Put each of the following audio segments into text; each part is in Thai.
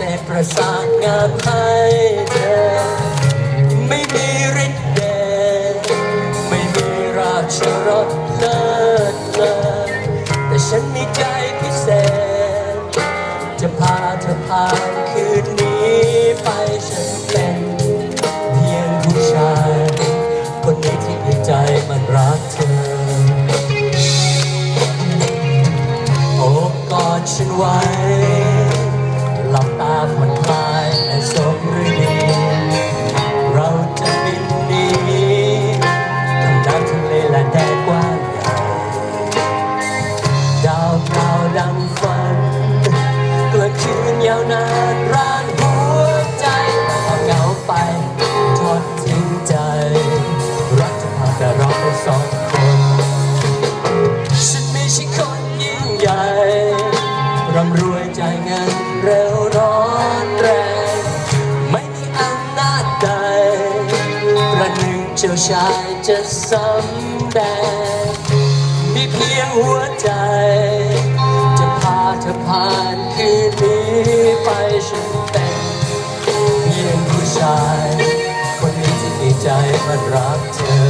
ษประสานงานให้เธอไม่มีฤทธิ์เดชไม่มีราชรสเลิศเลอแต่ฉันมีใจพิเศษจะพาเธอผ่านคืนนี้ไปฉันเป็นเพียงผู้ชายคนนี้ที่ในใจมันรักเธอโอบกอดฉันไว้หลับตาผ่อนคลายและสมฤดีเราจะบินหนีทางน้ำทะเลและแดนกว้างใหญ่ดาวพราวดังฝันกลางคืนยาวนานร้านหัวใจเอาเหงาไปทอดทิ้งใจรักจะพาแต่เราไปสองคนฉันไม่ใช่คนยิ่งใหญ่ร่ำรวยใจเงินเร็วร้อนแรงไม่มีอำนาจใดประหนึ่งเจ้าชายจะสำแดงมีเพียงหัวใจจะพาเธอผ่านคืนนี้ไปฉันเป็นเพียงผู้ชายคนนี้ที่มีใจมันรักเธอ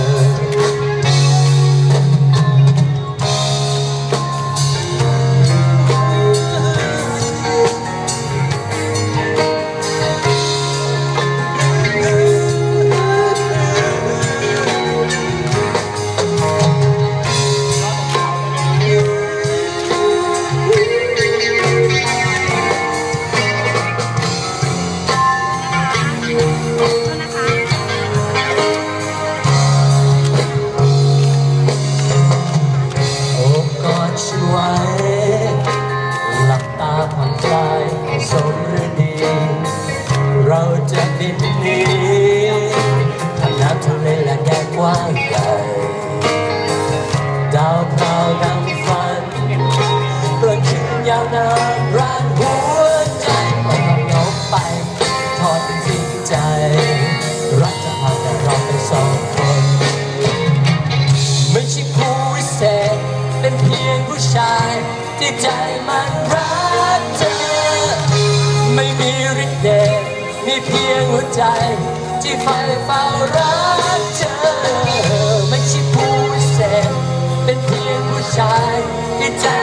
หลับตาผ่อนคลายให้สมฤดีเราจะบินหนีทางน้ำทะเลและแดนกว้างใหญ่ดาวพราวดังฝันกลางคืนยาวนานร้านหัวใจไม่ต้องเหงาไปทอดทิ้งใจรักจะพาแต่เราไปสองคนไม่ใช่ผู้วิเศษเป็นเพียงผู้ชายที่ใจมันรักเธอไม่มีฤทธิ์เดชมีเพียงหัวใจที่ใฝ่เฝ้ารักเธอไม่ใช่ผู้วิเศษเป็นเพียงผู้ชายที่ใจ